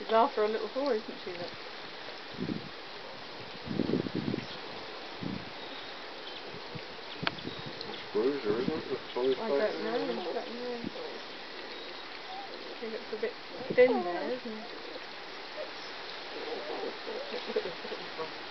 She's after a little boy, isn't she? Look. It's Bruiser, isn't it? I don't know. I think it's a bit thin there, isn't it?